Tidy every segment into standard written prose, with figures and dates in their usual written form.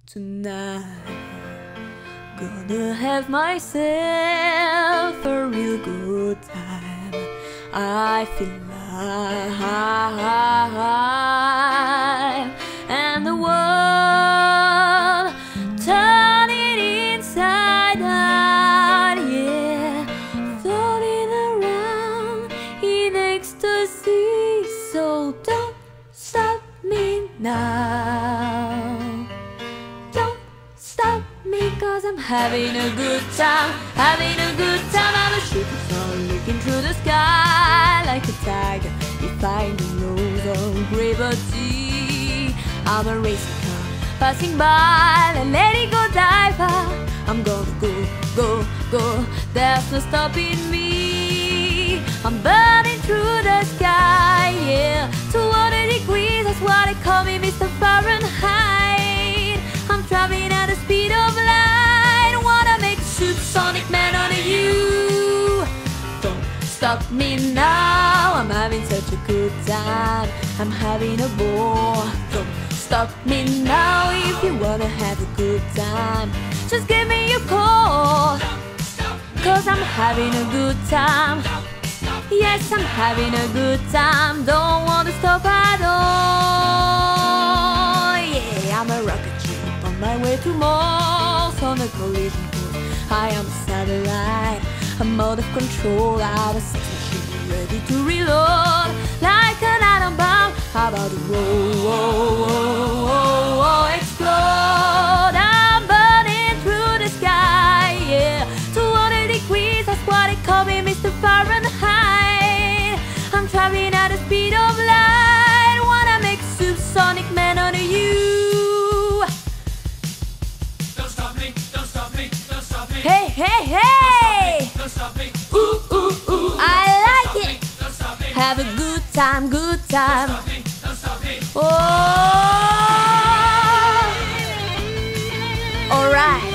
tonight. Gonna have myself a real good time. I feel alive, and the world turning inside out, yeah, floating around in ecstasy. So don't stop me now. Don't stop me, 'cause I'm having a good time, having a good time. I'm a shooting star looking through the sky like a tiger, defying the laws of gravity. I'm a racing car passing by, and let it go diver. I'm gonna go, go, go, there's no stopping me. I'm burning through the sky, yeah, 200 degrees, that's why they call me Mr. Fahrenheit. I'm traveling at the speed of light, wanna make supersonic man out of you. Don't stop me now, I'm having such a good time, I'm having a ball. Don't stop me now, if you wanna have a good time, just give me a call, 'cause I'm having a good time. Yes, I'm having a good time, don't wanna stop at all. Yeah, I'm a rocket ship on my way to Mars, on a collision course. I am a satellite, I'm out of control, out of station, ready to reload like an atom bomb. How about the roll, explode? I'm burning through the sky, yeah, 200 degrees, that's why they call me Mr. Fahrenheit. I'm traveling at the speed of light, wanna make supersonic man out of you. Don't stop me, don't stop me, don't stop me. Hey, hey, hey! Don't stop me, Ooh, ooh, ooh, I like it. don't stop me. Have a good time, good time. Don't stop me, don't stop me. Oh, alright.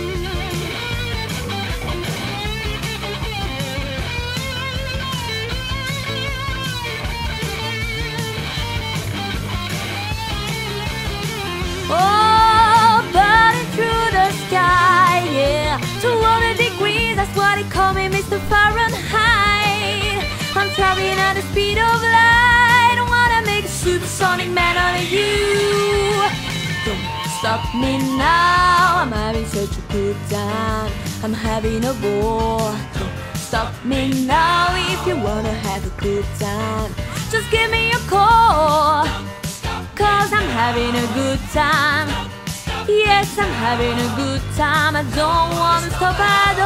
Oh, burning through the sky, yeah, 200 degrees, that's why they call me Mr. Fahrenheit. I'm traveling at the speed of light, wanna make a supersonic man out of you. Don't stop me now, I'm having such a good time, I'm having a ball. Don't stop me now, if you wanna have a good time, just give me a call, 'cause I'm having a good time. Yes, I'm having a good time, I don't wanna stop at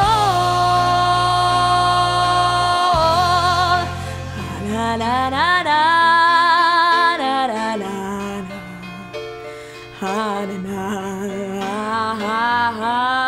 all. La la la la la la la la. Ha na na ha ha ha.